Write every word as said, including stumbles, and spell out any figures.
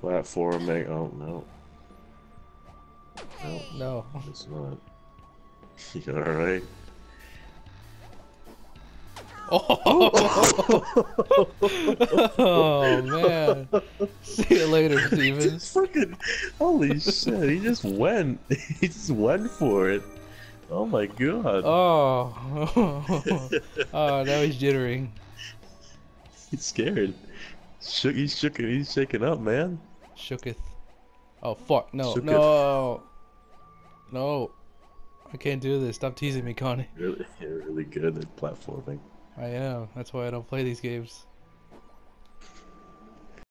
Platforming. Oh no. No, No. it's not. You alright? Oh, oh man. See you later, Steven. Just fucking holy shit, he just went. He just went for it. Oh my god. Oh. Oh, now he's jittering. He's scared. Shook he's shook he's shaking up, man. Shooketh. Oh fuck, no, Shooketh. no. No. I can't do this. Stop teasing me, Connie. Really, you're really good at platforming. I am. That's why I don't play these games.